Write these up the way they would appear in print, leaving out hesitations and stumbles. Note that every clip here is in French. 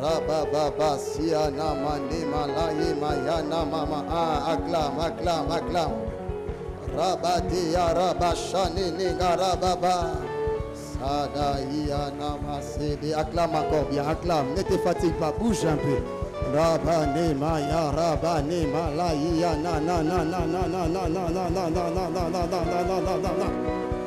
Rababa siana mani malaye mayana mama. Acclame. Rabadi ya rabashani ninga rababa. Sada iana masidi. Acclame encore bien, acclame. Ne te fatigue pas, bouge un peu. Rabani maya rabani malaya na na na na na na na na na na na na na na na na.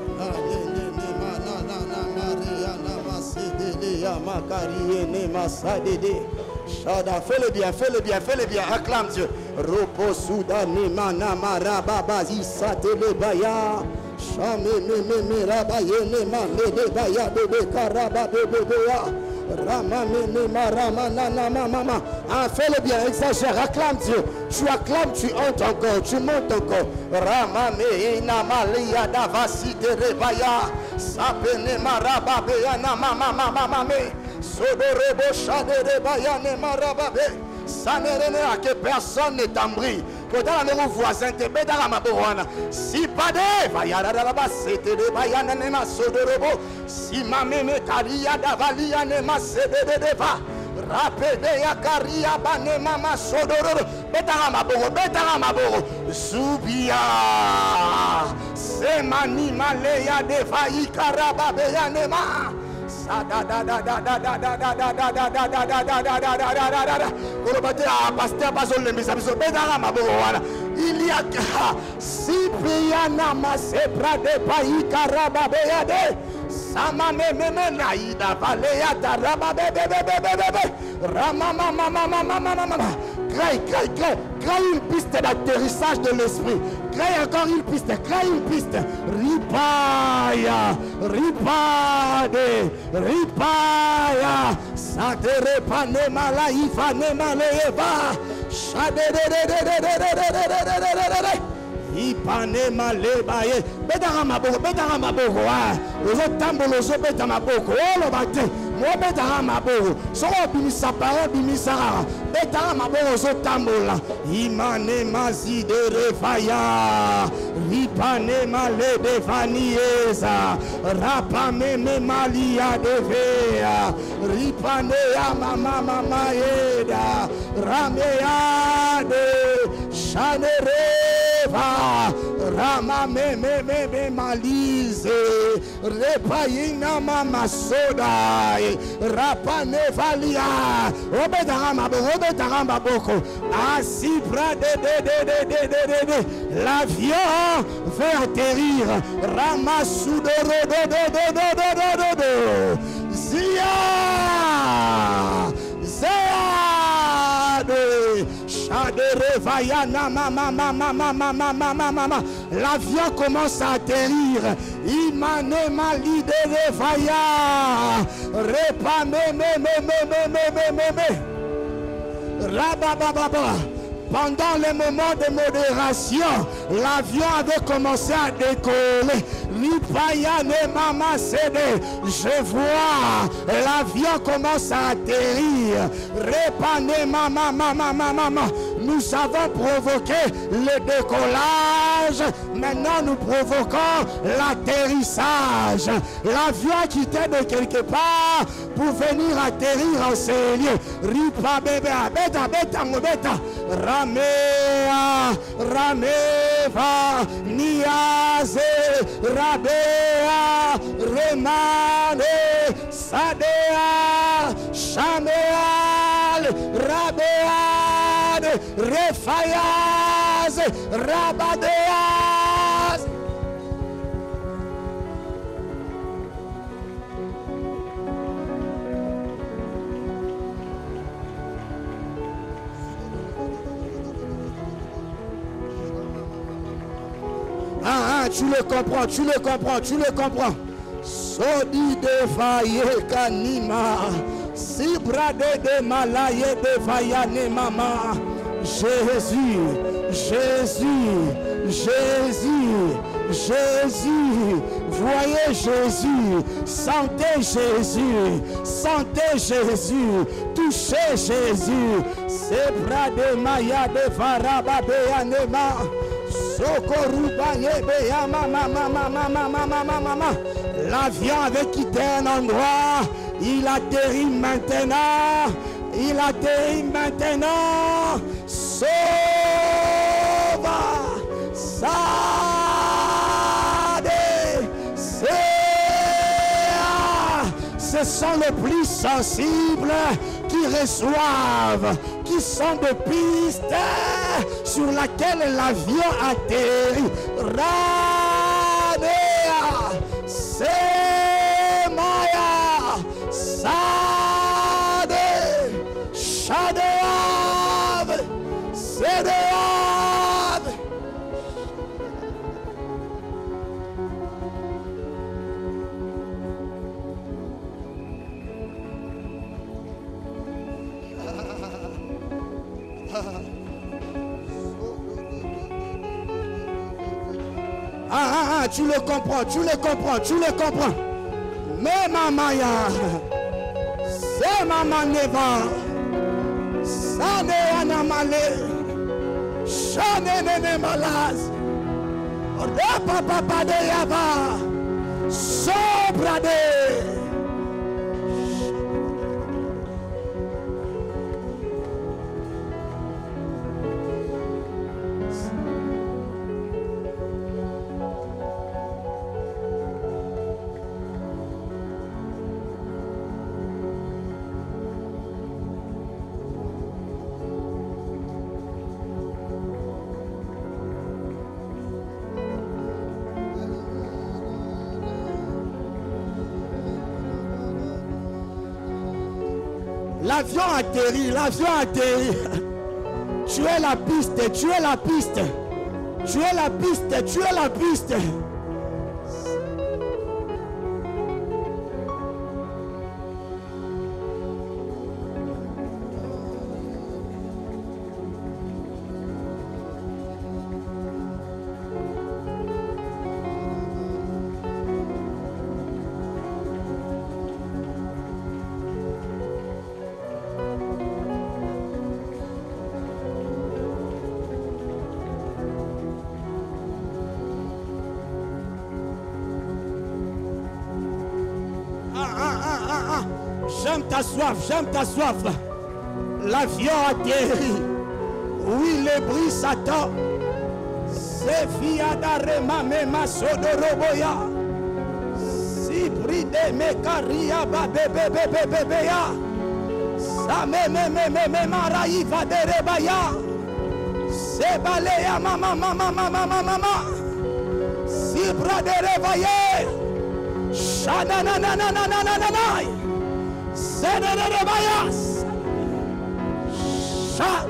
Fais-le bien, acclame Dieu. Ropo Soudani Manama Rababa Isatele Baya. Chame me rabaye ne mane de baya de karaba de Ramane maramana mama. Fais-le bien, exagère, acclame Dieu. Tu acclames, tu hantes encore, tu montes encore. Ramame inamalia davasi de rebaya. Sapene marababe yana mama. Sodorebo shade rebaya ne marababe. Ça n'est que personne n'est embris. Que dans la même voisin, te bet dans la maboana. Si pas de vayara là-bas, c'était de bayana ne ma sodorebo. Si ma meme karia davalia ne ma sede de deva. Rapede ya karia bane mama sodorebo. Betara maboro. Zubia. Se mani maleya de vayi karababe ya ne ma. Il y a si Briana Masebra de Paï Karababéade, Sama Meme Naïda Valéa Tarababébébébébébé, Ramamamamamamamamama. Crée une piste d'atterrissage de l'esprit. Crée encore une piste. Ripaya. Sadere panema la ifanema leva. Ipanema lebaye. Bedarama boko. Ozo tambolo zo betama boko. Olo bate. Mo bedarama boko. So bimisa para bimisa. Bedarama boko zo tambola. Imane mazi de refaya. Ipanema le defanieza. Rapame me malia de vea. Ripanea mama maeda. Rameade. Shanereva. Rama me malize. Repaina mama soda. Rapane valia. Obedarama boko. Asibra de. L'avion veut atterrir. Ramasudoro do. Zia. L'avion commence à atterrir. Imane mali de refaya. Repa Rabababa. Pendant les moments de modération, l'avion avait commencé à décoller. Lipayane mama cédé. Je vois l'avion commence à atterrir. Repane mama. Nous avons provoqué le décollage. Maintenant nous provoquons l'atterrissage. L'avion a quitté de quelque part pour venir atterrir en ces lieux. Ripa bébé, beta. Rameva, Niaze, Rabea, Remane, Sadea, Shameal, Rabead, Refayaz, Rabadeaz. Tu le comprends. Sodi de faye kanima. Sibra de malaye de fayane mama. Jésus. Voyez Jésus. Sentez Jésus. Touchez Jésus. Sibra de maya de faraba de anema. L'avion avait quitté un endroit, il atterrit maintenant Il atterrit maintenant. Sauve. Ce sont les plus sensibles qui reçoivent, qui sont de pistes sur laquelle l'avion atterrit. Radea, Semaya, Sade, Shadeav, Sedeav. Tu le comprends, tu le comprends, tu le comprends. Mais mamaya, c'est maman neva, ça n'est anamale, chane nene malaz, repa papa de yaba, sobra de. L'avion atterrit, l'avion atterrit. Tu es la piste, tu es la piste. Tu es la piste, tu es la piste. J'aime ta soif, j'aime ta soif. L'avion atterrit. Oui, le bruit s'attend. C'est via d'arema mema sodoroboya. Si bride me caria ba bebe bebe bebe ya. Sa me maraï va de rebaya. C'est balaya mama mama mama mama. Si brade revaye. Shana na na na na na na na na. Senerebayas. Sha.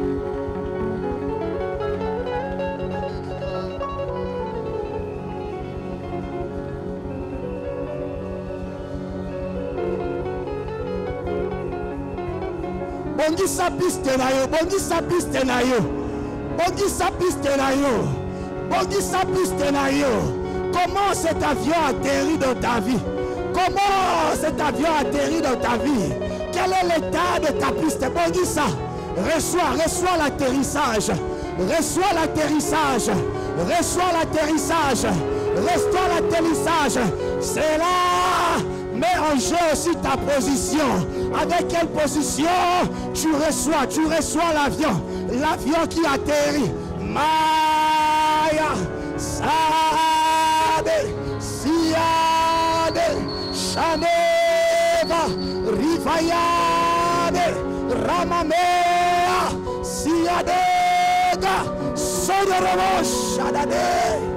Bongi sa piste na yo, bongi sa piste na yo. Bongi sa piste na yo. Bongi sa piste na yo. Comment cet avion atterrit dans ta vie? Comment cet avion atterrit dans ta vie? Quel est l'état de ta piste? Bongi ça. Reçois l'atterrissage. Reçois l'atterrissage. Reçois l'atterrissage. Reçois l'atterrissage. C'est là. Mets en jeu aussi ta position. Avec quelle position tu reçois l'avion. L'avion qui atterrit. Maya. Sade. Siade. Shaneva. Rivayade. Ramamea. Siadega. Sodorobo. Shadade.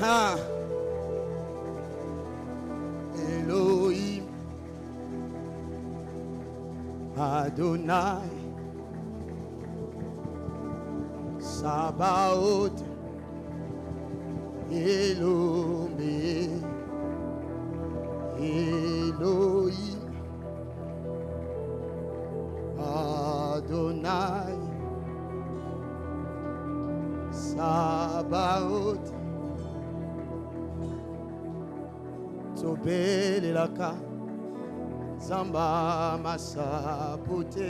Ah. Elohim, Adonai, Sabaoth, Elohim, Elohim, Adonai, Sabaoth, Tobelelaka, Zamba Masapote,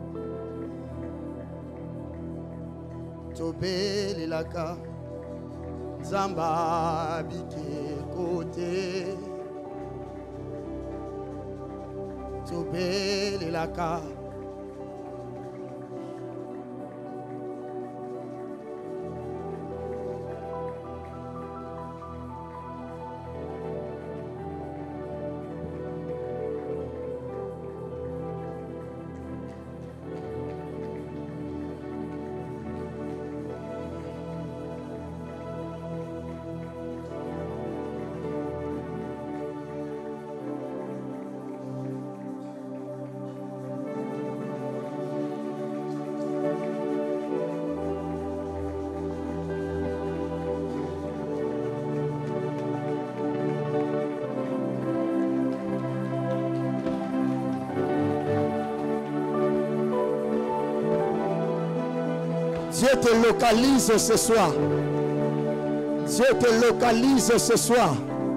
Tobelelaka, Zamba Bike Kote, Tobelelaka. Dieu te localise ce soir. Dieu te localise ce soir.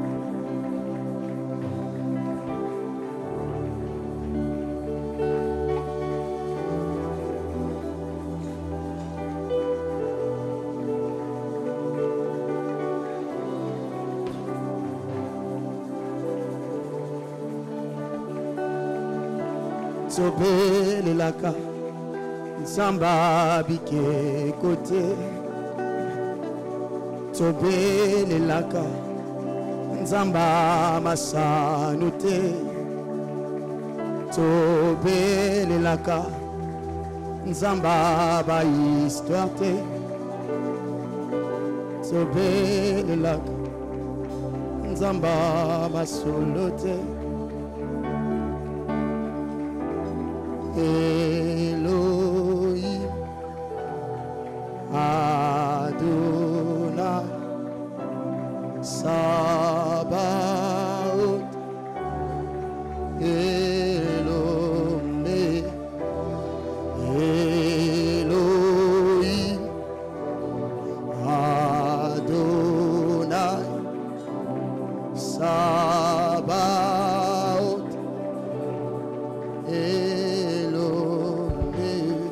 Tobelelaka. Samba bike kote Tobelelaka Nzamba masanute Tobelelaka Nzamba ba histoire te Tobelelaka Nzamba masolote Elohim Adonai Sabaoth Elohim Elohim Adonai Sabaoth Elohim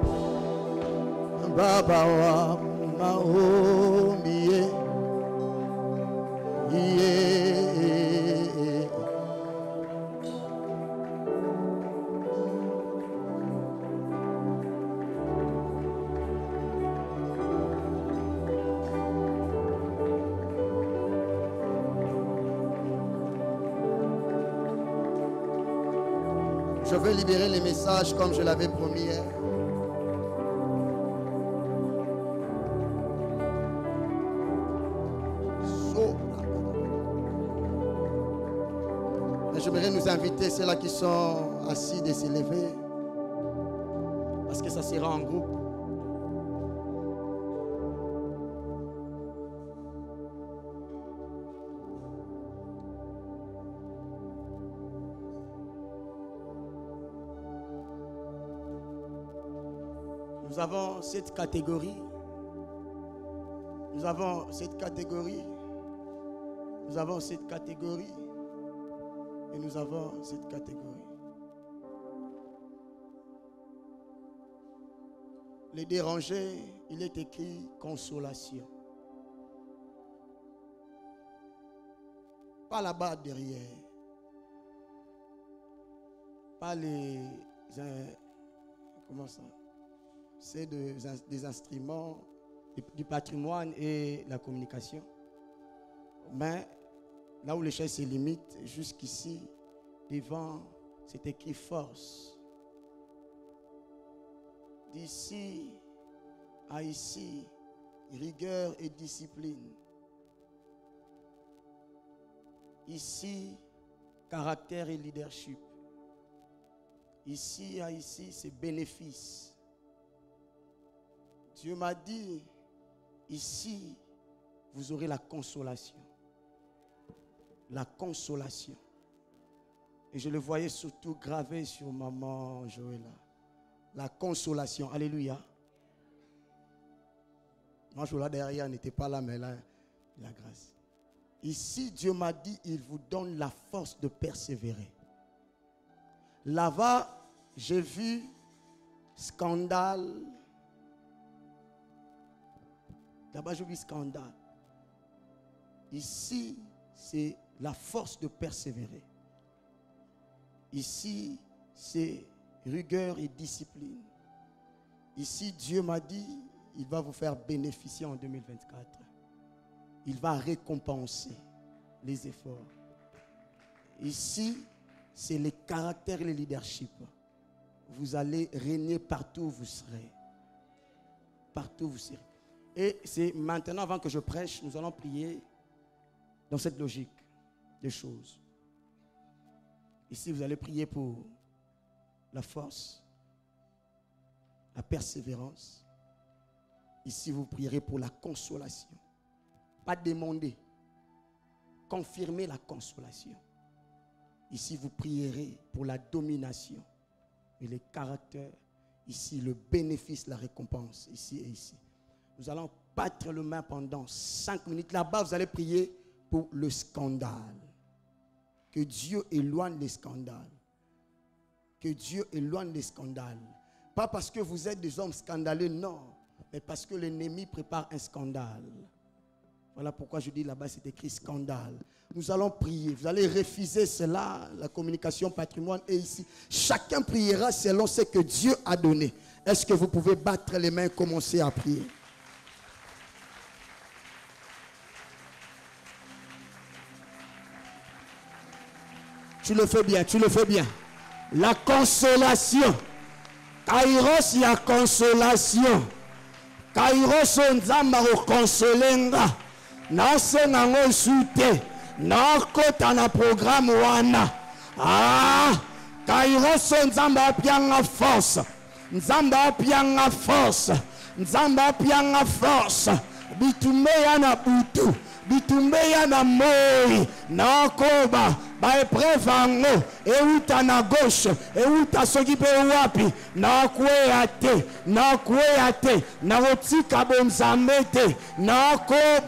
Baba wa maombi Je veux libérer les messages comme je l'avais promis hier. J'aimerais nous inviter, ceux-là qui sont assis, de se lever. Parce que ça sera en groupe. Nous avons cette catégorie. Nous avons cette catégorie. Nous avons cette catégorie. Et nous avons cette catégorie. Les dérangés, il est écrit consolation. Pas là-bas derrière. Pas les... Comment ça? C'est des instruments du patrimoine et la communication. Mais là où les chaises se limitent, jusqu'ici, devant, c'est écrit force. D'ici à ici, rigueur et discipline. Ici, caractère et leadership. Ici, c'est bénéfice. Dieu m'a dit, ici, vous aurez la consolation. La consolation. Et je le voyais surtout gravé sur maman Joëlla. La consolation. Alléluia. Moi, Joëlla derrière n'était pas là, mais là, la grâce. Ici, Dieu m'a dit, il vous donne la force de persévérer. Là-bas, j'ai vu scandale. Là-bas, j'ai vu scandale. Ici, c'est la force de persévérer. Ici, c'est rigueur et discipline. Ici, Dieu m'a dit, il va vous faire bénéficier en 2024. Il va récompenser les efforts. Ici, c'est les caractères et le leadership. Vous allez régner partout où vous serez. Partout où vous serez. Et c'est maintenant, avant que je prêche, nous allons prier dans cette logique des choses. Ici, vous allez prier pour la force, la persévérance. Ici, vous prierez pour la consolation. Pas demander, confirmer la consolation. Ici, vous prierez pour la domination et les caractères. Ici, le bénéfice, la récompense, ici et ici. Nous allons battre le main pendant 5 minutes. Là-bas, vous allez prier pour le scandale. Que Dieu éloigne les scandales. Que Dieu éloigne les scandales. Pas parce que vous êtes des hommes scandaleux, non. Mais parce que l'ennemi prépare un scandale. Voilà pourquoi je dis là-bas, c'est écrit scandale. Nous allons prier. Vous allez refuser cela, la communication patrimoine. Et ici, chacun priera selon ce que Dieu a donné. Est-ce que vous pouvez battre les mains et commencer à prier? Tu le fais bien, tu le fais bien. La consolation. Kairos, il y a consolation. Kairos, nzamba o consolenga. Na senango sute. Na kota na programme wana. Kairos, nzamba pianga force. Nzamba pianga force. Nzamba pianga force. Bitumbe ya na butu. Bitumbe ya na moi. Na koba. Ba épreuve ango euta na gauche euta soki pe wapi na kwea te na otika bonzambe te na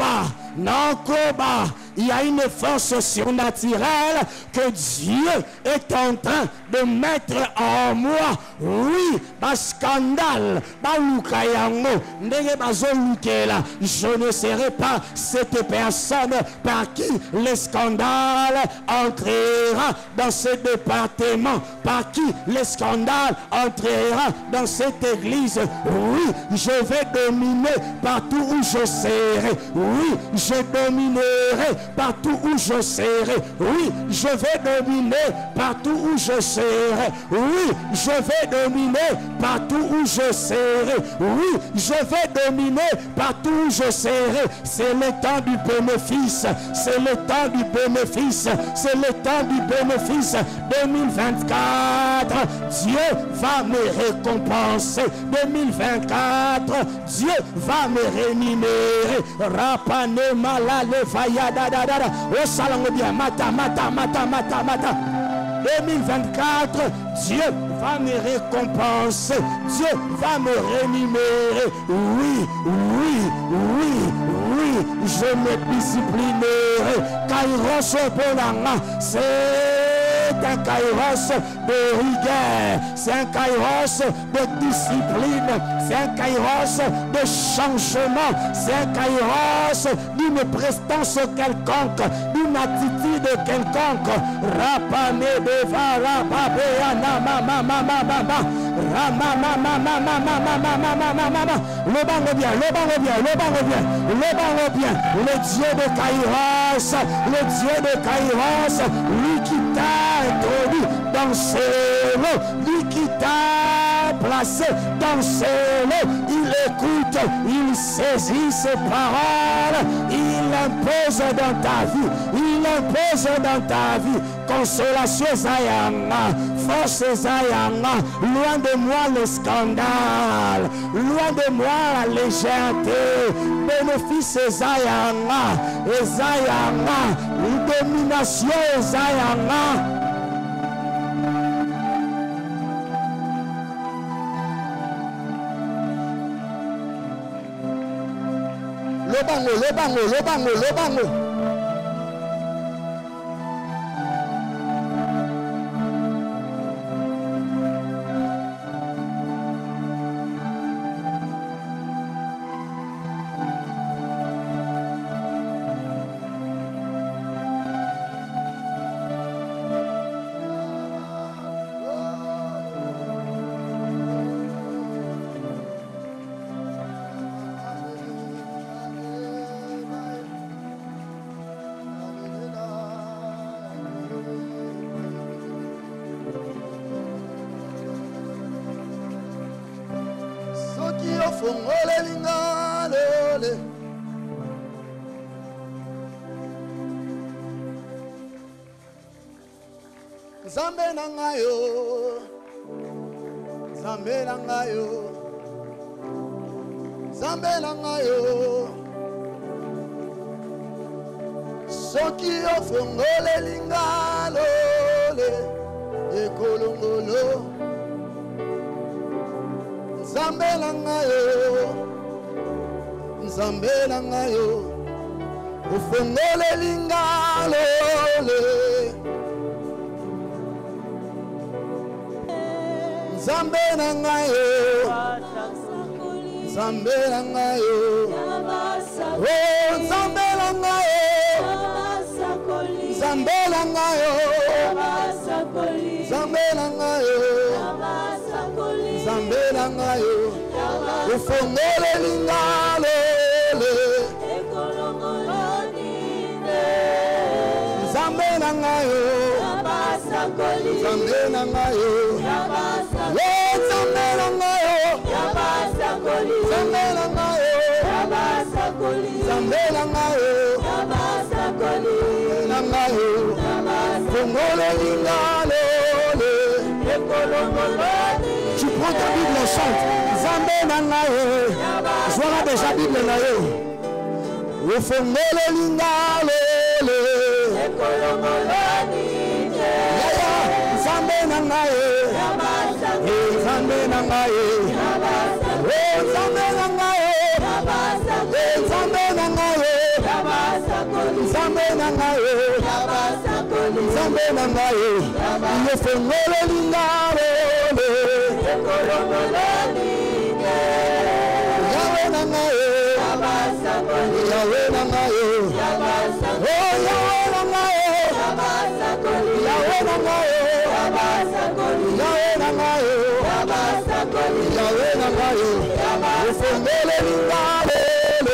koba il y a une force surnaturelle que Dieu est en train de mettre en moi. Oui, ba scandale, ba lukayango, ndenge bazolukela. Je ne serai pas cette personne par qui le scandale entrera dans ce département, par qui le scandale entrera dans cette église. Oui, je vais dominer partout où je serai. Oui, je dominerai partout où je serai. Oui, je vais dominer partout où je serai. Oui, je vais dominer partout où je serai. Oui, je vais dominer partout où je serai. C'est le temps du bénéfice. C'est le temps du bénéfice. C'est le temps du bénéfice. 2024, Dieu va me récompenser. 2024, Dieu va me rémunérer. Rapane malale fayada dada. O salango bien mata. 2024, Dieu va me récompenser. Dieu va me rémunérer. Oui, je me disciplinerai. Kairos Bonanga, c'est un kairos de rigueur, c'est un kairos de discipline, c'est un kairos de changement, c'est un kairos d'une prestance quelconque, d'une attitude quelconque. Rapane deva rapapea namamamamamama. Le bango bien. Le Dieu de Kairos, lui qui t'a introduit dans ce lot, lui qui t'a placé dans ce lot, il écoute, il saisit ses paroles, il impose dans ta vie, il impose dans ta vie. Consolation Zayanga, force Zayanga, loin de moi le scandale, loin de moi la légèreté, bénéfice Zayanga, et Zayanga, domination Zayanga. Lobango, lobango, lobango, lobango. Zambe nangayo, Zambe nangayo, Zambe nangayo. Soki ofongole lingalo le ekolongolo. Zambe nangayo, Zambe nangayo, ofongole lingalo le. Zambe nangayo, Zambe nangayo, oh Zambe nangayo, Zambe nangayo, Zambe nangayo, Zambe nangayo, ufongole lingalo le, Zambe nangayo, Zambe nangayo. Zambe nangayo, Zambe nangayo, Zambe nangayo, nangayo, fongole lingalo le. Tu prends ta Bible et chante. Zambe nangayo, voilà déjà Bible nayo. Fongole lingalo le. Zambe nangayo. Zambe nangaye, oh Zambe nangaye, Zambe nangaye, Zambe nangaye, Zambe nangaye, ye fongole lingalo le, Yahweh nangaye, Yahweh nangaye, oh Yahweh nangaye, Yahweh nangaye. Yahweh nangayo, Yahweh nangayo, ufongole lingalo le.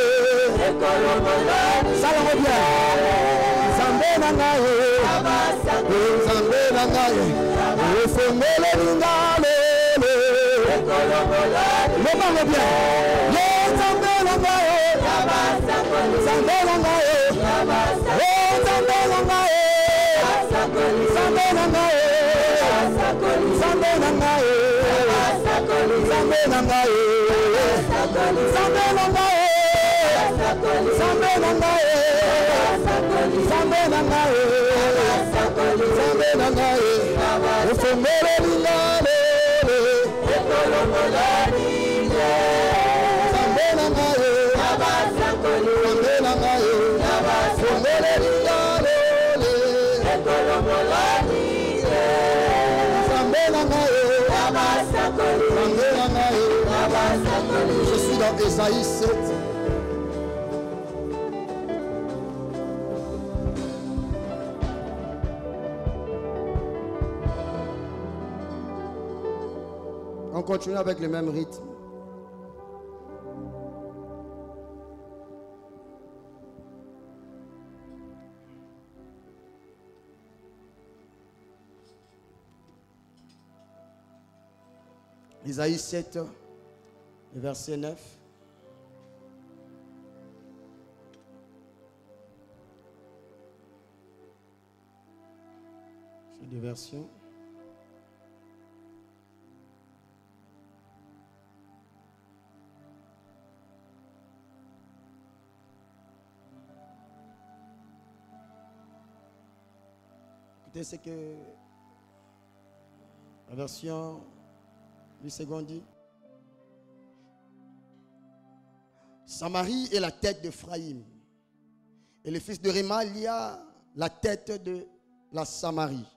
Salamo bien. Zambe nangayo, Zambe nangayo, ufongole lingalo le. Lobango bien. Ye Zambe nangayo, Zambe nangayo, oh Zambe nangayo, Zambe nangayo. Zambe nangaye, Zambe nangaye, Zambe nangaye, Zambe nangaye, Zambe nangaye, Zambe nangaye, ufongole lingalo le, Zambe nangaye, Zambe nangaye, ufongole lingalo le. Je suis dans Ésaïe 7. On continue avec le même rythme. Isaïe 7, verset 9. des versions. Écoutez ce que la version du second dit. Samarie est la tête d'Ephraïm. Et le fils de Rémalia, la tête de la Samarie.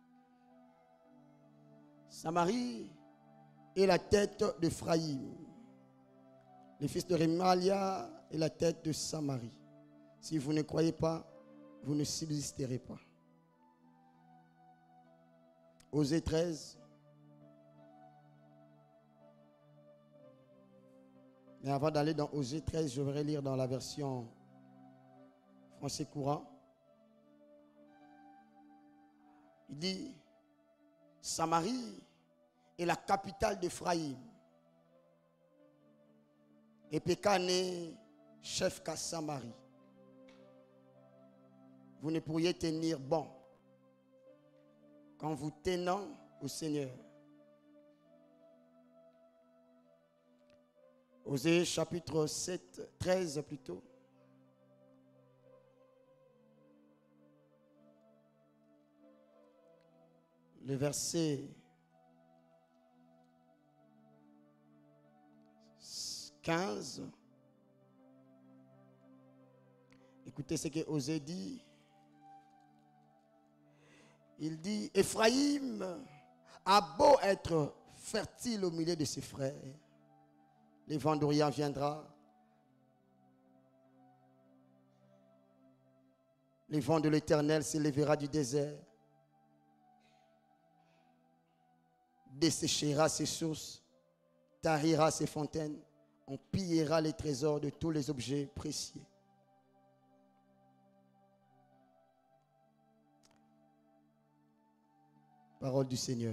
Samarie est la tête d'Ephraïm. Le fils de Rémalia est la tête de Samarie. Si vous ne croyez pas, vous ne subsisterez pas. Osée 13. Mais avant d'aller dans Osée 13, je vais lire dans la version français courant. Il dit, Samarie est la capitale d'Ephraïm. Et Pékané, chef qu'à Samarie. Vous ne pourriez tenir bon qu'en vous tenant au Seigneur. Osée chapitre 7, 13 plutôt. Le verset 15. Écoutez ce que Osée dit. Il dit, Ephraïm a beau être fertile au milieu de ses frères, le vent d'Orient viendra, le vent de l'Éternel s'élèvera du désert, desséchera ses sources, tarira ses fontaines, on pillera les trésors de tous les objets précieux. Parole du Seigneur.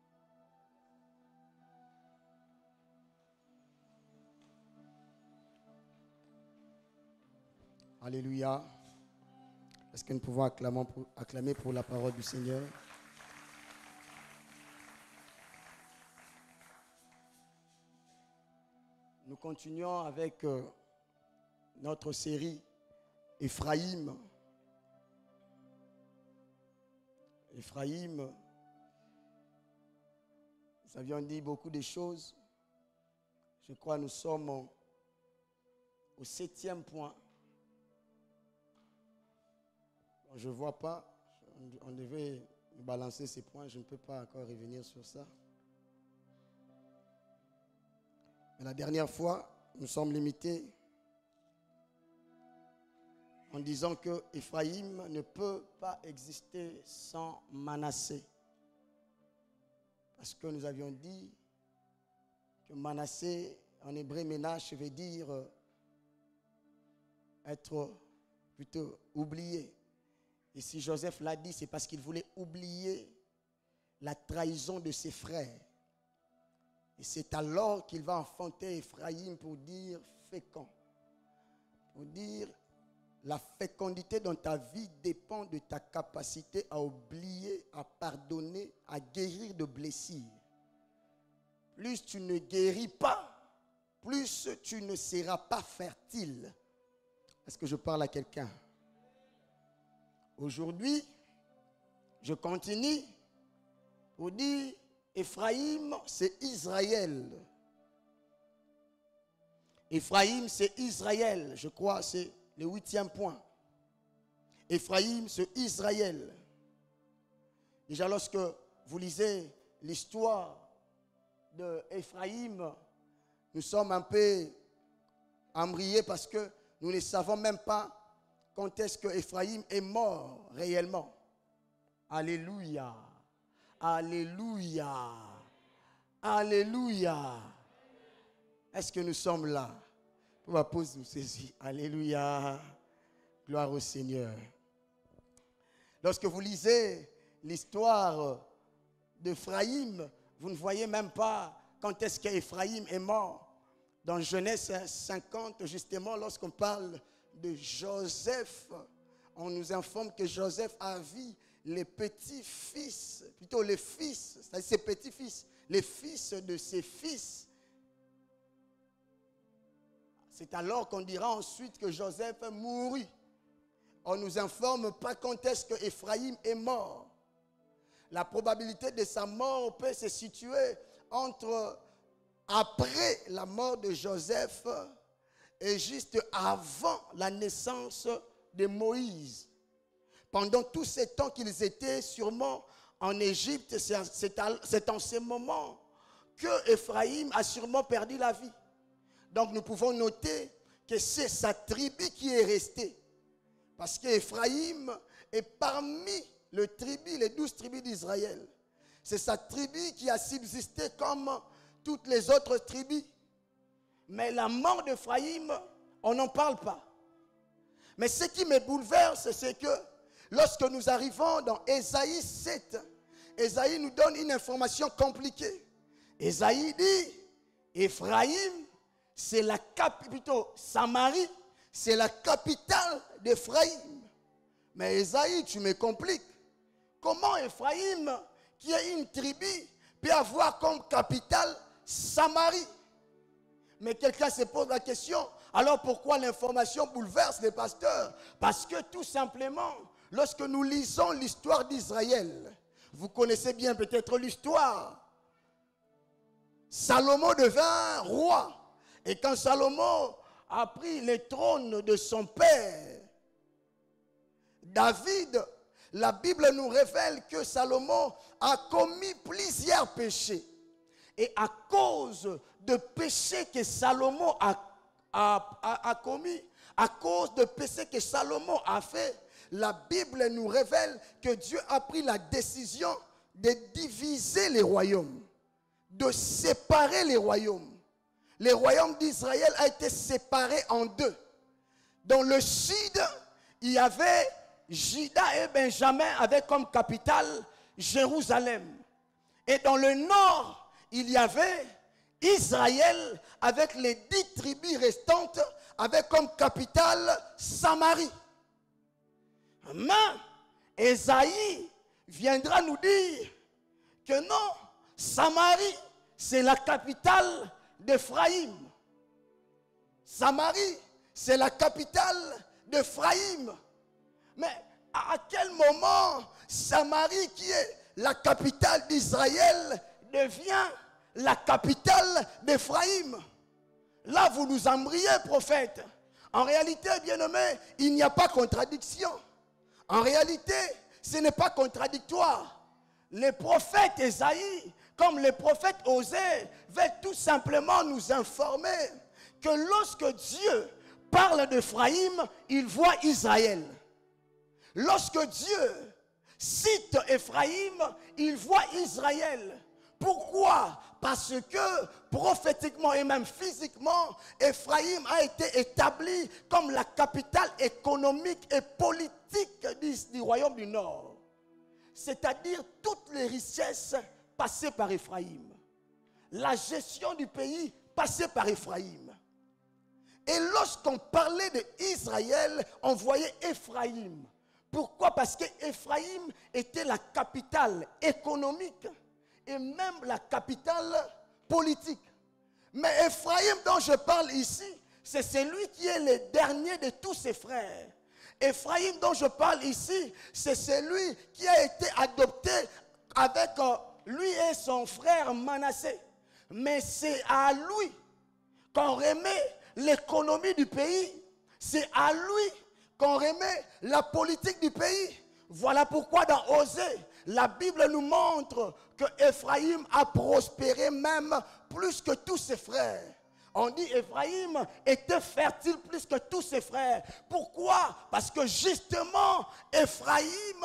Alléluia. Est-ce que nous pouvons acclamer pour la parole du Seigneur? Nous continuons avec notre série Ephraïm. Ephraïm, nous avions dit beaucoup de choses. Je crois que nous sommes au 7e point. Je ne vois pas, on devait balancer ces points, je ne peux pas encore revenir sur ça. Mais la dernière fois, nous sommes limités en disant que Ephraïm ne peut pas exister sans Manassé. Parce que nous avions dit que Manassé, en hébreu, Ménache, veut dire être plutôt oublié. Et si Joseph l'a dit, c'est parce qu'il voulait oublier la trahison de ses frères. Et c'est alors qu'il va enfanter Ephraïm pour dire fécond. Pour dire la fécondité dans ta vie dépend de ta capacité à oublier, à pardonner, à guérir de blessures. Plus tu ne guéris pas, plus tu ne seras pas fertile. Est-ce que je parle à quelqu'un? Aujourd'hui, je continue pour dire Ephraïm, c'est Israël. Ephraïm, c'est Israël. Je crois c'est le 8e point. Ephraïm, c'est Israël. Déjà, lorsque vous lisez l'histoire d'Ephraïm, nous sommes un peu embrayés parce que nous ne savons même pas quand est-ce que Ephraïm est mort réellement. Alléluia. Alléluia. Alléluia. Est-ce que nous sommes là? Pour ma pause, nous saisir. Alléluia. Gloire au Seigneur. Lorsque vous lisez l'histoire d'Ephraïm, vous ne voyez même pas quand est-ce qu'Ephraïm est mort. Dans Genèse 50, justement, lorsqu'on parle de Joseph, on nous informe que Joseph a vu les petits-fils, plutôt les fils, c'est-à-dire ses petits-fils, les fils de ses fils. C'est alors qu'on dira ensuite que Joseph mourut. On ne nous informe pas quand est-ce que Ephraïm est mort. La probabilité de sa mort peut se situer entre après la mort de Joseph et juste avant la naissance de Moïse. Pendant tout ce temps qu'ils étaient sûrement en Égypte, c'est en ce moment que Ephraïm a sûrement perdu la vie. Donc nous pouvons noter que c'est sa tribu qui est restée. Parce qu'Ephraïm est parmi les 12 tribus d'Israël. C'est sa tribu qui a subsisté comme toutes les autres tribus. Mais la mort d'Ephraïm, on n'en parle pas. Mais ce qui me bouleverse, c'est que lorsque nous arrivons dans Ésaïe 7, Ésaïe nous donne une information compliquée. Ésaïe dit, Ephraïm, c'est la capitale, plutôt Samarie, c'est la capitale d'Ephraïm. Mais Ésaïe, tu me compliques. Comment Ephraïm, qui est une tribu, peut avoir comme capitale Samarie? Mais quelqu'un se pose la question, alors pourquoi l'information bouleverse les pasteurs? Parce que tout simplement, lorsque nous lisons l'histoire d'Israël, vous connaissez bien peut-être l'histoire. Salomon devint roi. Et quand Salomon a pris le trône de son père, David, la Bible nous révèle que Salomon a commis plusieurs péchés. Et à cause de péchés que Salomon a commis, à cause de péchés que Salomon a fait, la Bible nous révèle que Dieu a pris la décision de diviser les royaumes, de séparer les royaumes. Le royaume d'Israël a été séparé en deux. Dans le sud, il y avait Juda et Benjamin avec comme capitale Jérusalem. Et dans le nord, il y avait Israël avec les 10 tribus restantes avec comme capitale Samarie. Mais Ésaïe viendra nous dire que non, Samarie, c'est la capitale d'Ephraïm. Samarie, c'est la capitale d'Ephraïm. Mais à quel moment Samarie, qui est la capitale d'Israël, devient la capitale d'Ephraïm? Là, vous nous embrouillez, prophète. En réalité, bien-aimé, il n'y a pas contradiction. En réalité, ce n'est pas contradictoire. Les prophètes Ésaïe, comme les prophètes Osée, veulent tout simplement nous informer que lorsque Dieu parle d'Ephraïm, il voit Israël. Lorsque Dieu cite Ephraïm, il voit Israël. Pourquoi? Parce que prophétiquement et même physiquement, Ephraïm a été établi comme la capitale économique et politique du royaume du Nord. C'est-à-dire toutes les richesses passées par Ephraïm. La gestion du pays passée par Ephraïm. Et lorsqu'on parlait d'Israël, on voyait Ephraïm. Pourquoi? Parce qu'Ephraïm était la capitale économique et même la capitale politique. Mais Ephraïm dont je parle ici, c'est celui qui est le dernier de tous ses frères. Ephraïm dont je parle ici, c'est celui qui a été adopté avec lui et son frère Manassé. Mais c'est à lui qu'on remet l'économie du pays. C'est à lui qu'on remet la politique du pays. Voilà pourquoi dans Osée, la Bible nous montre que Ephraïm a prospéré même plus que tous ses frères. On dit Ephraïm était fertile plus que tous ses frères. Pourquoi? Parce que justement, Ephraïm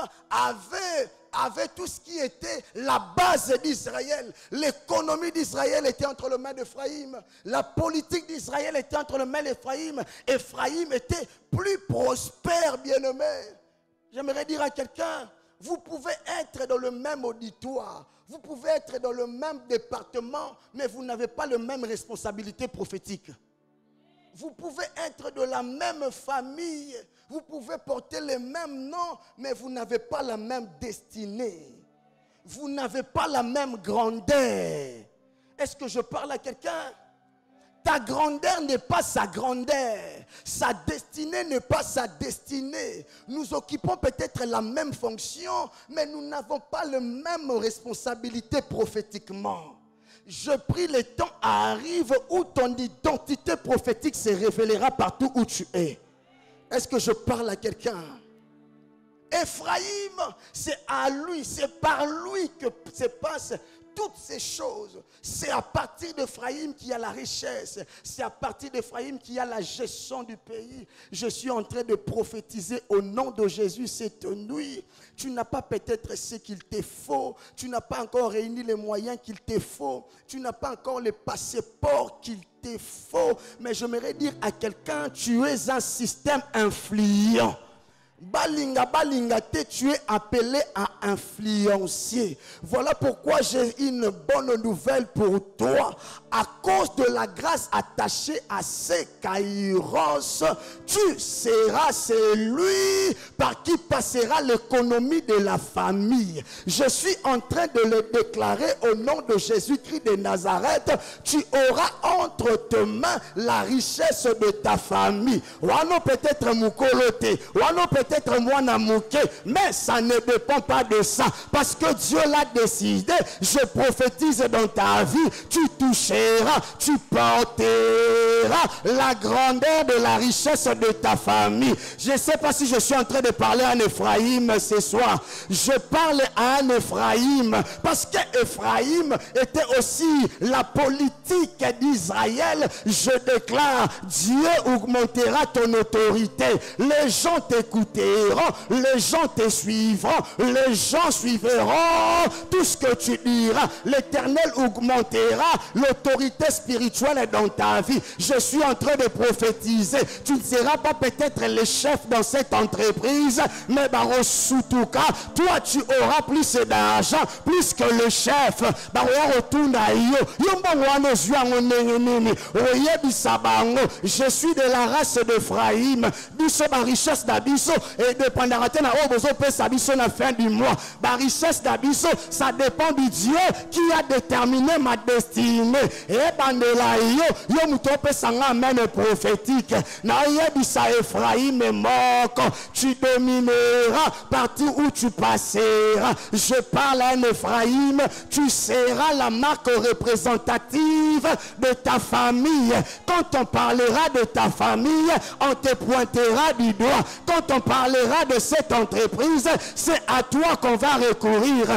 avait tout ce qui était la base d'Israël. L'économie d'Israël était entre les mains d'Ephraïm. La politique d'Israël était entre les mains d'Ephraïm. Ephraïm était plus prospère, bien-aimé. J'aimerais dire à quelqu'un, vous pouvez être dans le même auditoire, vous pouvez être dans le même département, mais vous n'avez pas la même responsabilité prophétique. Vous pouvez être de la même famille, vous pouvez porter les mêmes noms, mais vous n'avez pas la même destinée. Vous n'avez pas la même grandeur. Est-ce que je parle à quelqu'un? Ta grandeur n'est pas sa grandeur. Sa destinée n'est pas sa destinée. Nous occupons peut-être la même fonction, mais nous n'avons pas la même responsabilité prophétiquement. Je prie, le temps arrive où ton identité prophétique se révélera partout où tu es. Est-ce que je parle à quelqu'un? Ephraïm, c'est à lui, c'est par lui que se passent toutes ces choses. C'est à partir d'Ephraïm qu'il y a la richesse. C'est à partir d'Ephraïm qu'il y a la gestion du pays. Je suis en train de prophétiser au nom de Jésus cette nuit. Tu n'as pas peut-être ce qu'il te faut. Tu n'as pas encore réuni les moyens qu'il te faut. Tu n'as pas encore le passeport qu'il te faut. Mais j'aimerais dire à quelqu'un, tu es un système influent. Balinga, balinga, tu es appelé à influencier. Voilà pourquoi j'ai une bonne nouvelle pour toi. À cause de la grâce attachée à ces kairos, tu seras celui par qui passera l'économie de la famille. Je suis en train de le déclarer au nom de Jésus-Christ de Nazareth. Tu auras entre tes mains la richesse de ta famille. Wano peut-être mukolote, wano peut-être moi namouké, mais ça ne dépend pas de ça. Parce que Dieu l'a décidé. Je prophétise dans ta vie, tu toucheras, tu porteras la grandeur de la richesse de ta famille. Je ne sais pas si je suis en train de parler à un Ephraïm ce soir. Je parle à un Ephraïm parce que Ephraïm était aussi la politique d'Israël. Je déclare, Dieu augmentera ton autorité. Les gens t'écouteront, les gens te suivront, les gens suivront tout ce que tu diras. L'Éternel augmentera l'autorité spirituelle dans ta vie. Je suis en train de prophétiser. Tu ne seras pas peut-être le chef dans cette entreprise, mais Barosutouka, toi tu auras plus d'argent, plus que le chef. Je suis de la race d'Ephraïm. La richesse d'Abisso et dépendra de la fin du mois. La richesse d'Abisso, ça dépend du Dieu qui a déterminé ma destinée. Et bandela yo mutope sanga même prophétique. Na yebisa Ephraïm est mort. Tu domineras partout où tu passeras. Je parle à un Ephraïm. Tu seras la marque représentative de ta famille. Quand on parlera de ta famille, on te pointera du doigt. Quand on parlera de cette entreprise, c'est à toi qu'on va recourir.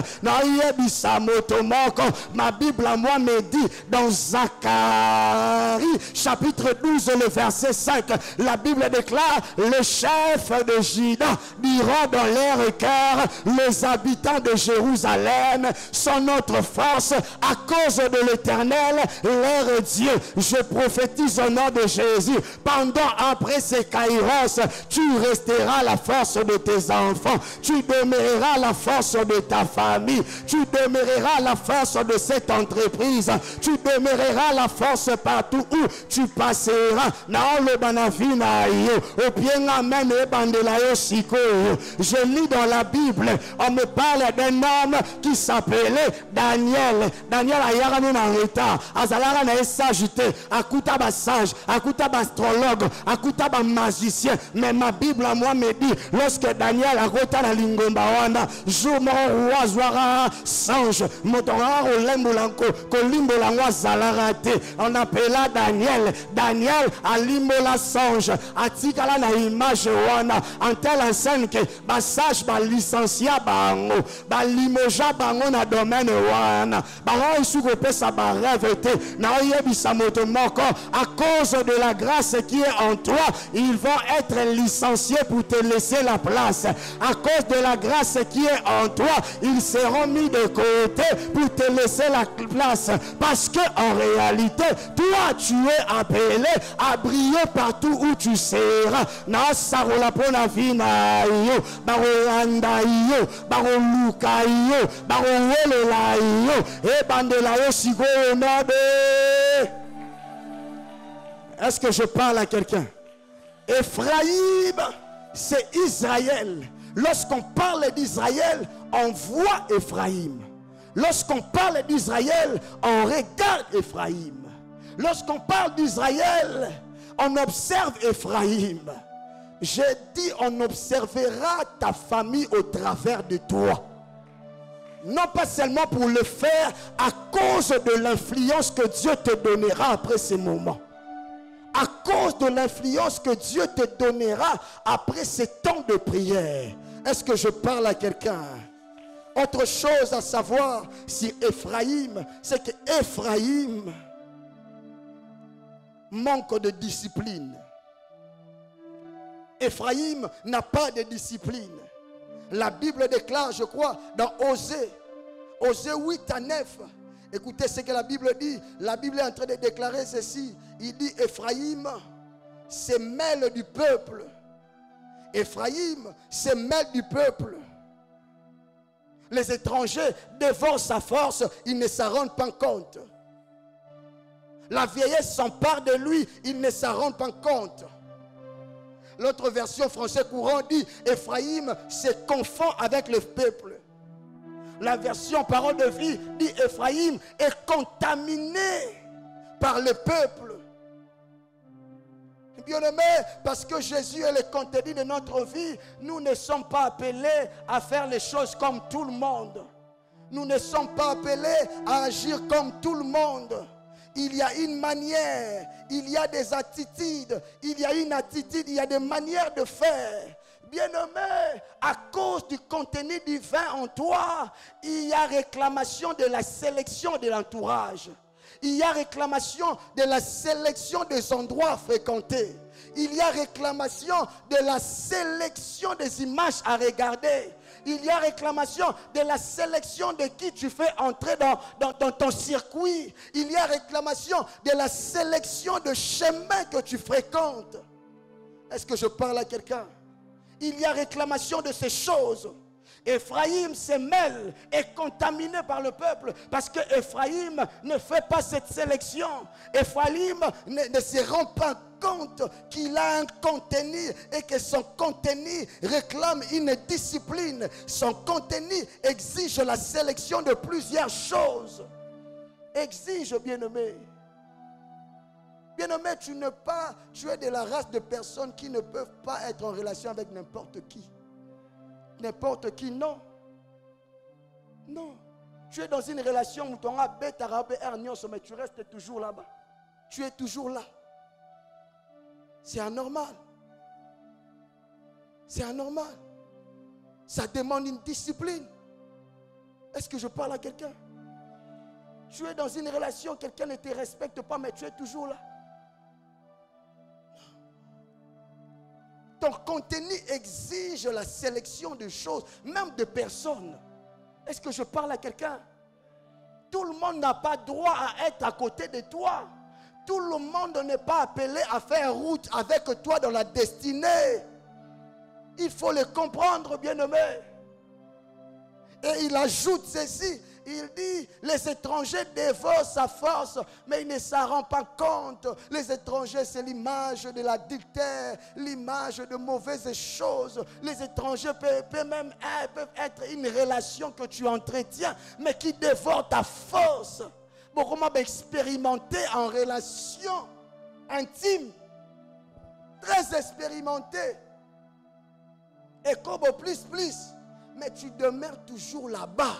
Ma Bible à moi me dit dans Zacharie chapitre 12 le verset 5, la Bible déclare: le chef de Juda dira dans leur cœur, les habitants de Jérusalem sont notre force à cause de l'Éternel leur Dieu. Je prophétise au nom de Jésus, pendant après ces kairos, tu resteras la force de tes enfants, tu demeureras la force de ta famille, tu demeureras la force de cette entreprise, tu demeureras la force partout où tu passeras. Je lis dans la Bible, on me parle d'un homme qui s'appelait Daniel. Daniel a yarani na retard, azalara na sagité, akuta ba sage, akuta ba astrologue, akuta ba magicien. Mais ma Bible à moi me dit, lorsque Daniel a rota la lingomba wana, jour mon roi zwara sange, motora au lembulanko, kolimbola ngwa zalarate. On appela Daniel. Daniel a limbola sange, atikala na image wana, en telle enseigne que ba sage ba licencia bango, ba limoja bango na domaine wana. Bango isuko pesa ba rêveté, na yebisa moto moko, à cause de la grâce qui est en toi, ils vont être licenciés pour te laisser la place. À cause de la grâce qui est en toi, ils seront mis de côté pour te laisser la place. Parce que en réalité, toi tu es appelé à briller partout où tu seras. Na sarola pona vina yo, barolanda yo, baroluka yo, barolela yo, e bandela yo sigo nabe. Est-ce que je parle à quelqu'un? Ephraïm, c'est Israël. Lorsqu'on parle d'Israël, on voit Ephraïm. Lorsqu'on parle d'Israël, on regarde Ephraïm. Lorsqu'on parle d'Israël, on observe Ephraïm. J'ai dit, on observera ta famille au travers de toi. Non pas seulement pour le faire à cause de l'influence que Dieu te donnera après ces moments. À cause de l'influence que Dieu te donnera après ces temps de prière. Est-ce que je parle à quelqu'un? Autre chose à savoir sur Ephraïm, c'est que Ephraïm manque de discipline. Ephraïm n'a pas de discipline. La Bible déclare, je crois, dans Osée 8 à 9. Écoutez ce que la Bible dit. La Bible est en train de déclarer ceci. Il dit, Ephraïm se mêle du peuple. Ephraïm se mêle du peuple. Les étrangers dévorent sa force, ils ne s'en rendent pas compte. La vieillesse s'empare de lui, ils ne s'en rendent pas compte. L'autre version français courant dit, Ephraïm se confond avec le peuple. La version parole de vie dit, Ephraïm est contaminé par le peuple. Bien-aimés, parce que Jésus est le contenu de notre vie, nous ne sommes pas appelés à faire les choses comme tout le monde. Nous ne sommes pas appelés à agir comme tout le monde. Il y a une manière, il y a des attitudes, il y a une attitude, il y a des manières de faire. Bien-aimé, à cause du contenu divin en toi, il y a réclamation de la sélection de l'entourage. Il y a réclamation de la sélection des endroits fréquentés. Il y a réclamation de la sélection des images à regarder. Il y a réclamation de la sélection de qui tu fais entrer dans ton circuit. Il y a réclamation de la sélection de chemins que tu fréquentes. Est-ce que je parle à quelqu'un? Il y a réclamation de ces choses. Ephraïm se mêle, est contaminé par le peuple parce que Ephraïm ne fait pas cette sélection. Ephraïm ne se rend pas compte qu'il a un contenu et que son contenu réclame une discipline. Son contenu exige la sélection de plusieurs choses. Exige, bien-aimé. Bien-aimé, tu es de la race de personnes qui ne peuvent pas être en relation avec n'importe qui. N'importe qui, non. Non. Tu es dans une relation où ton abet, arabe, hernios, mais tu restes toujours là-bas. Tu es toujours là. C'est anormal. C'est anormal. Ça demande une discipline. Est-ce que je parle à quelqu'un? Tu es dans une relation, quelqu'un ne te respecte pas, mais tu es toujours là. Ton contenu exige la sélection de choses, même de personnes. Est-ce que je parle à quelqu'un? Tout le monde n'a pas droit à être à côté de toi. Tout le monde n'est pas appelé à faire route avec toi dans la destinée. Il faut le comprendre, bien-aimé. Et il ajoute ceci. Il dit, les étrangers dévorent sa force, mais il ne s'en rend pas compte. Les étrangers, c'est l'image de l'adultère, l'image de mauvaises choses. Les étrangers peuvent même être une relation que tu entretiens, mais qui dévore ta force. Beaucoup m'ont expérimenté en relation intime, très expérimenté. Et comme au plus, mais tu demeures toujours là-bas.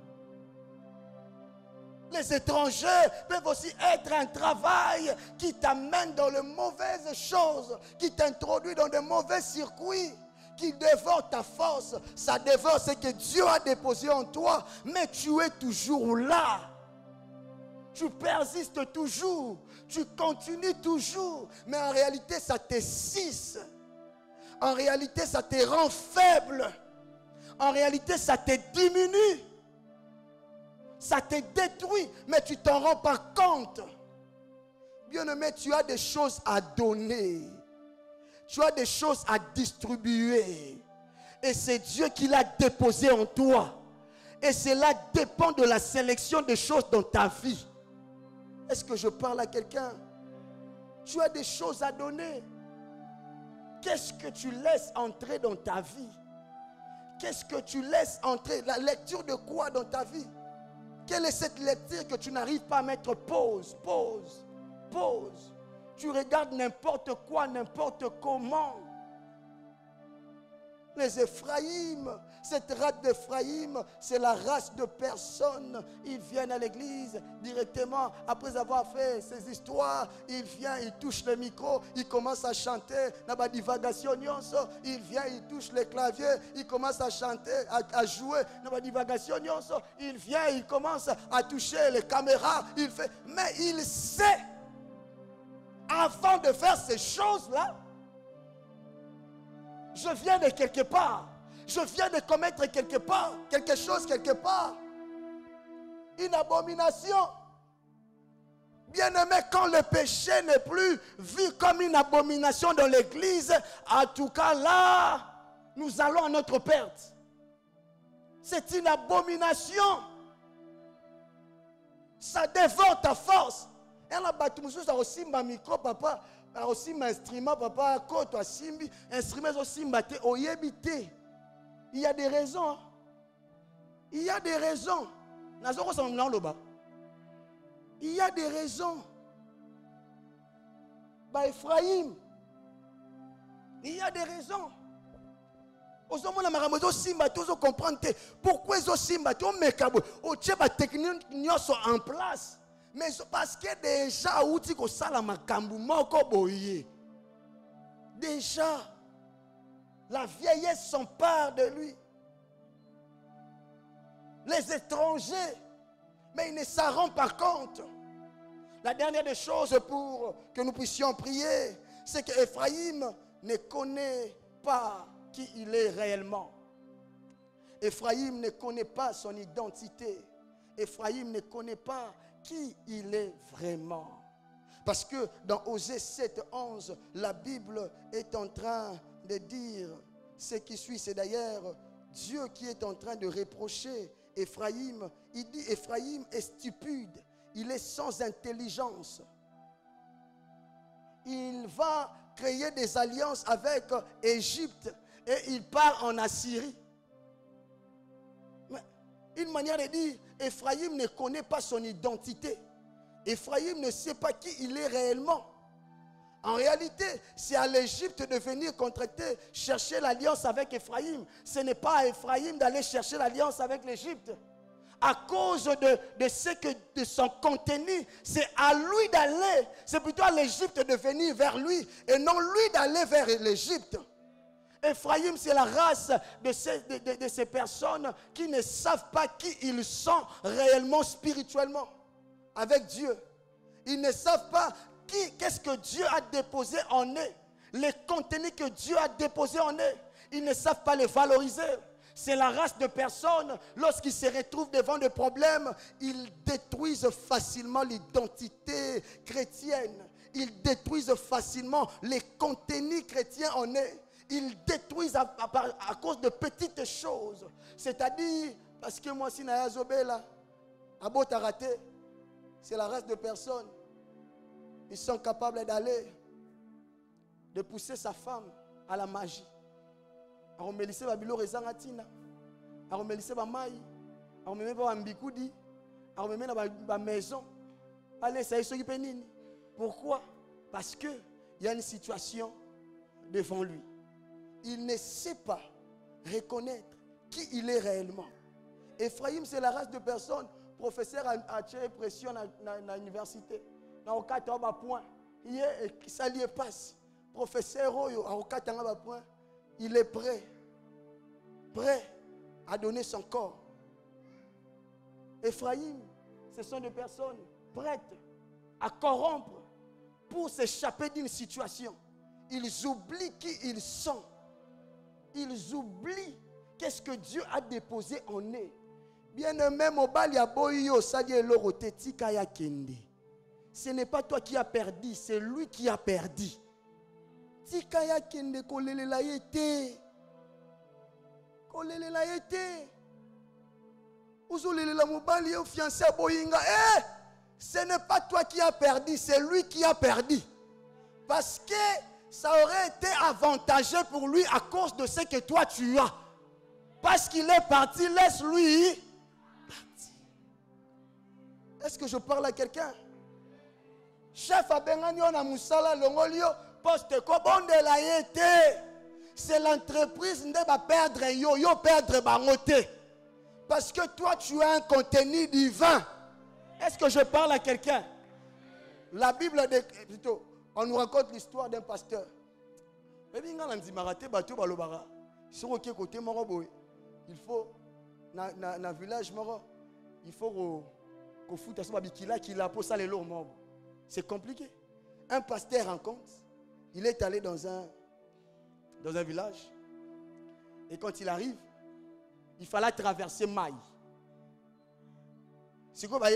Les étrangers peuvent aussi être un travail qui t'amène dans les mauvaises choses, qui t'introduit dans de mauvais circuits, qui dévore ta force. Ça dévore ce que Dieu a déposé en toi, mais tu es toujours là. Tu persistes toujours, tu continues toujours, mais en réalité ça te cisse. En réalité ça te rend faible. En réalité ça te diminue. Ça te détruit, mais tu ne t'en rends pas compte. Bien-aimé, tu as des choses à donner. Tu as des choses à distribuer. Et c'est Dieu qui l'a déposé en toi. Et cela dépend de la sélection des choses dans ta vie. Est-ce que je parle à quelqu'un? Tu as des choses à donner. Qu'est-ce que tu laisses entrer dans ta vie? Qu'est-ce que tu laisses entrer? La lecture de quoi dans ta vie? Quelle est cette lecture que tu n'arrives pas à mettre pause, pause, pause? Tu regardes n'importe quoi, n'importe comment. Les Ephraïm, cette race d'Ephraïm, c'est la race de personnes. Ils viennent à l'église directement après avoir fait ces histoires. Ils viennent, ils touchent le micro, ils commencent à chanter. Ils viennent, ils touchent les claviers, ils commencent à chanter, à jouer. Ils viennent, ils commencent à toucher les caméras. Mais il sait, avant de faire ces choses-là, je viens de quelque part. Je viens de commettre quelque part. Quelque chose quelque part. Une abomination. Bien-aimé, quand le péché n'est plus vu comme une abomination dans l'église, en tout cas là, nous allons à notre perte. C'est une abomination. Ça dévore ta force. Et là, tu as aussi ma micro, papa. Aussi mon instrument, papa, quand tu as simbi, instrument aussi mbaté, oyebité. Il y a des raisons. Il y a des raisons. Il y a des raisons. Bah, Ephraïm, il y a des raisons. Pourquoi ils ont simba, technique en place. Mais parce que déjà, déjà, la vieillesse s'empare de lui. Les étrangers, mais ils ne s'en rendent pas compte. La dernière des choses pour que nous puissions prier, c'est qu'Ephraïm ne connaît pas qui il est réellement. Ephraïm ne connaît pas son identité. Ephraïm ne connaît pas qui il est vraiment. Parce que dans Osée 7:11, la Bible est en train de dire ce qui suit. C'est d'ailleurs Dieu qui est en train de reprocher Ephraïm. Il dit Ephraïm est stupide, il est sans intelligence. Il va créer des alliances avec Égypte et il part en Assyrie. Une manière de dire, Ephraïm ne connaît pas son identité. Ephraïm ne sait pas qui il est réellement. En réalité, c'est à l'Égypte de venir contracter, chercher l'alliance avec Ephraïm. Ce n'est pas à Ephraïm d'aller chercher l'alliance avec l'Égypte. À cause de son contenu, c'est à lui d'aller. C'est plutôt à l'Égypte de venir vers lui et non lui d'aller vers l'Égypte. Ephraïm, c'est la race de ces personnes qui ne savent pas qui ils sont réellement spirituellement avec Dieu. Ils ne savent pas qu'est-ce que Dieu a déposé en eux, les contenus que Dieu a déposés en eux. Ils ne savent pas les valoriser. C'est la race de personnes, lorsqu'ils se retrouvent devant des problèmes, ils détruisent facilement l'identité chrétienne. Ils détruisent facilement les contenus chrétiens en eux. Ils détruisent à cause de petites choses. C'est-à-dire, parce que moi, si Naya Zobela, Abo Tarate, c'est la race de personnes. Ils sont capables d'aller, de pousser sa femme à la magie. Aromelise babilo rezangatina, aromelise ba mai, aromeme ba mbikoudi, aromeme na ba maison. Allez, ça y est nini. Pourquoi? Parce que il y a une situation devant lui. Il ne sait pas reconnaître qui il est réellement. Ephraïm, c'est la race de personnes. Professeur a tiré pression dans l'université. Dans le cas de point, ça lui passe. Professeur Oyo, au cas de point, il est prêt à donner son corps. Ephraïm, ce sont des personnes prêtes à corrompre pour s'échapper d'une situation. Ils oublient qui ils sont. Ils oublient qu'est-ce que Dieu a déposé en eux. Bien-aimé, ce n'est pas toi qui as perdu, c'est lui qui a perdu. Tikaya kende kolelela yete. Kolelela yete. Uzolelela mobali yo fiancé boyinga. Ce n'est pas toi qui as perdu, c'est lui qui a perdu. Parce que ça aurait été avantageux pour lui à cause de ce que toi tu as. Parce qu'il est parti, laisse-lui partir. Est-ce que je parle à quelqu'un? Chef Abengani on a Moussala Longolio, poste Kobonde la été. C'est l'entreprise qui va perdre yo perdre bangote. Parce que toi tu as un contenu divin. Est-ce que je parle à quelqu'un? La Bible, plutôt, on nous raconte l'histoire d'un pasteur. Il faut, dans le village, il faut qu'on foute ça les lourds. C'est compliqué. Un pasteur rencontre, il est allé dans un village. Et quand il arrive, il fallait traverser Maï. C'est quoi,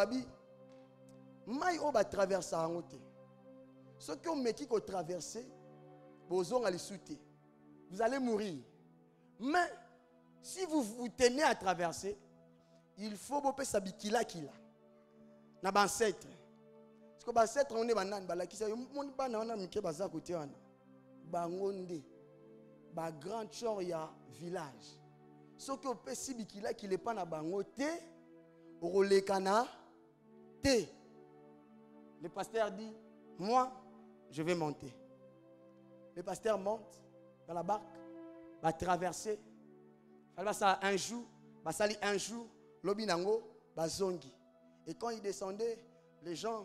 Maï, on va traverser à côté. Ceux qui ont mis qui traverser, vous allez mourir. Mais si vous vous tenez à traverser, il faut que vous sabikila kila. Na ancêtre. Parce que ancêtre on est banan balaki ça mon bana on a mike baza côté wana. Bangonde. Ba grand chor ya village. Ceux qui ont fait sabikila qui n'est pas na bangote, orolekana te. Le pasteur dit, moi, je vais monter. Le pasteur monte dans la barque, va traverser. Il va ça un jour, va salir un jour, l'obinango, va zongi. Et quand il descendait, les gens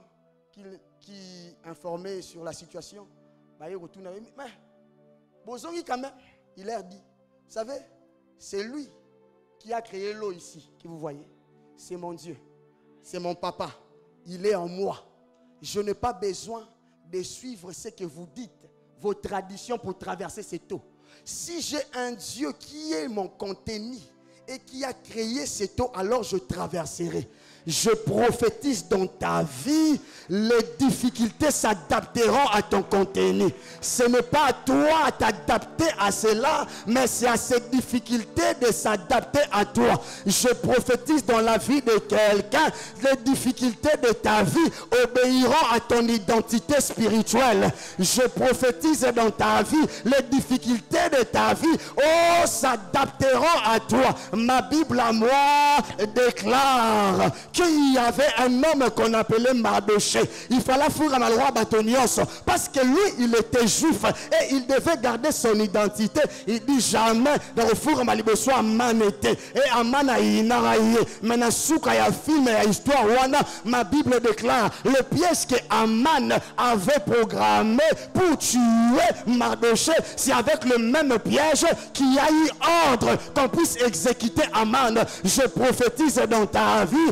qui informaient sur la situation, bah, ils retournent. Mais, Bozongi quand même, il leur dit, vous savez, c'est lui qui a créé l'eau ici, que vous voyez. C'est mon Dieu, c'est mon papa, il est en moi. Je n'ai pas besoin de suivre ce que vous dites, vos traditions pour traverser cette eau. Si j'ai un Dieu qui est mon contenu et qui a créé cette eau, alors je traverserai. Je prophétise dans ta vie, les difficultés s'adapteront à ton contenu. Ce n'est pas à toi de t'adapter à cela, mais c'est à ces difficultés de s'adapter à toi. Je prophétise dans la vie de quelqu'un, les difficultés de ta vie obéiront à ton identité spirituelle. Je prophétise dans ta vie, les difficultés de ta vie, s'adapteront à toi. Ma Bible à moi déclare qu'il y avait un homme qu'on appelait Mardoché. Il fallait faire un roi Batonios parce que lui, il était juif et il devait garder son identité. Il dit jamais de refour ma liboso à manete et à manaïnaïe. Maintenant, souka ya film et histoire wana, ma Bible déclare le piège que Aman avait programmé pour tuer Mardoché, c'est avec le même piège qu'il y a eu ordre qu'on puisse exécuter Aman. Je prophétise dans ta vie,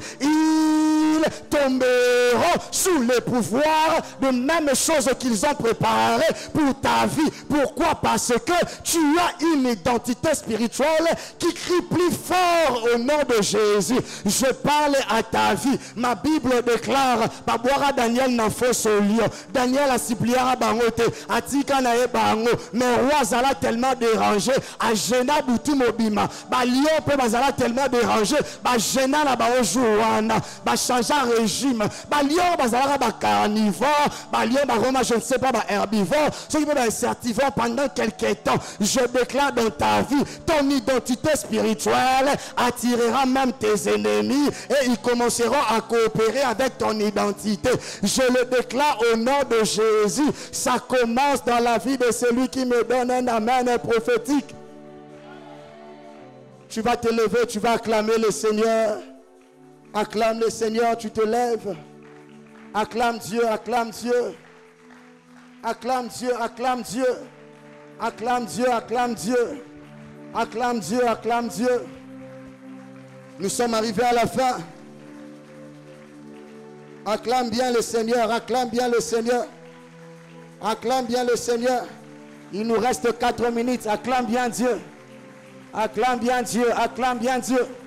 ils tomberont sous le pouvoir de même chose qu'ils ont préparé pour ta vie. Pourquoi? Parce que tu as une identité spirituelle qui crie plus fort au nom de Jésus. Je parle à ta vie. Ma Bible déclare, Babouara Daniel n'a fait ce lion. Daniel a supplié à Bangote, a Tika nae Bango, mais roi Zala tellement dérangé, a Gena Boutou Mobima, ba lion peut Bazala tellement dérangé, ba Gena la Baojouana, ba changer régime, ba lion Bazala ba carnivore, ba lion ba Roma, je ne sais pas, ba herbivore, ceux qui peuvent être certivore pendant quelques temps. Je déclare dans ta vie, ton identité spirituelle attirera même tes ennemis et ils commenceront à coopérer avec ton identité. Je le déclare au nom de Jésus. Ça commence dans la vie de celui qui me donne un amen prophétique. Tu vas te lever, tu vas acclamer le Seigneur. Acclame le Seigneur, tu te lèves. Acclame Dieu, acclame Dieu. Acclame Dieu, acclame Dieu. Acclame Dieu, acclame Dieu. Acclame Dieu, acclame Dieu. Nous sommes arrivés à la fin. Acclame bien le Seigneur, acclame bien le Seigneur. Acclame bien le Seigneur. Il nous reste 4 minutes. Acclame bien Dieu. Acclame bien Dieu, acclame bien Dieu.